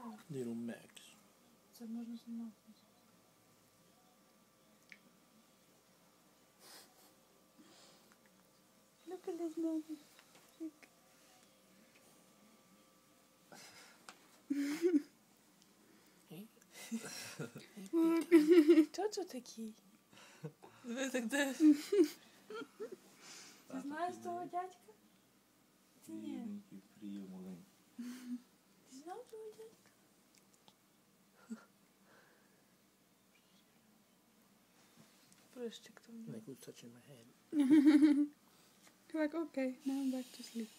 Little Max. Це можна знімати. Look at this nose. Хто це такий? Ви так де? Ти знаєш того дядька? Чи ні? Приємний. Ти знав того дядька? Прищик там. Like who's touching my head? Like, okay, now I'm back to sleep.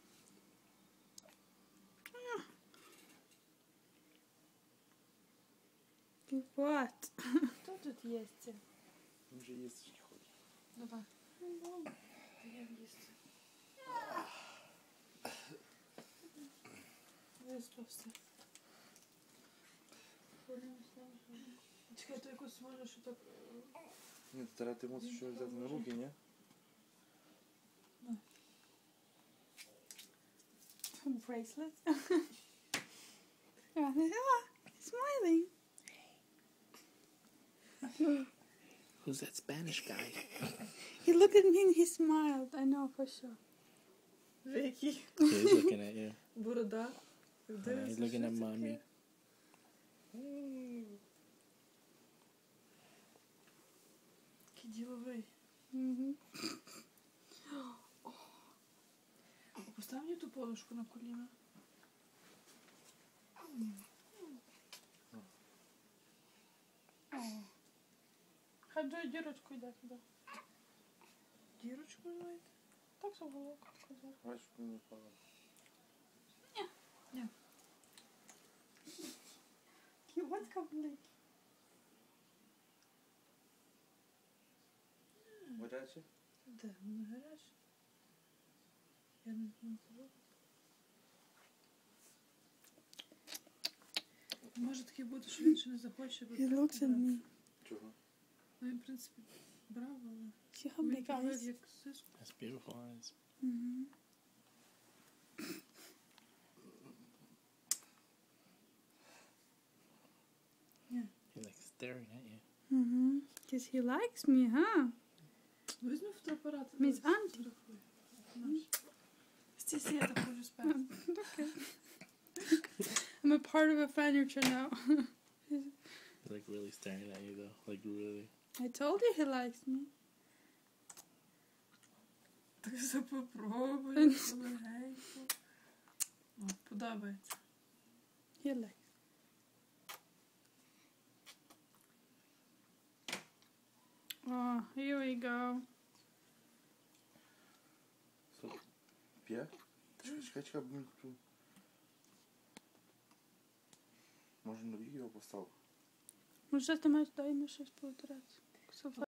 What? Хто тут їсть? Він вже їсти хоче. Давай. Я їсти. Виспався. Чекай, ти якось можеш так... Ні, зараз ти мусиш щось взяти на руки, ні? Bracelet. Smiling. Who's that Spanish guy? He looked at me and he smiled. I know for sure. Vicky. He's looking at you. Борода. He's looking at mommy. Який діловий. Постав мені ту подушку на коліна. Хай до дірочку йде туди. Дірочку знаєте? Так все головку сказав. Бачиш, не впала. Ні. Ківатка болить. Гаряче? Де? Воно гаряче. Я не знаю. Може таке бути, що він ще не захоче. He looks at me. Чого? Ну, він, в принципі, брав, але... You have Він big повель eyes. як сиску. That's beautiful eyes. Ні. He likes staring at you. Because he likes me, huh? Візьми фотоапарат. Miss Auntie. Стісі, я так хочу спати. Okay. I'm a part of a furniture now. He's like really staring at you though. Like really. I told you he likes me. Так все попробуй, полегенько. О, подобається. He likes. Oh, here we go. П'є? Чекай, може на бік його постав? Може ти маєш дай йому щось повторяти?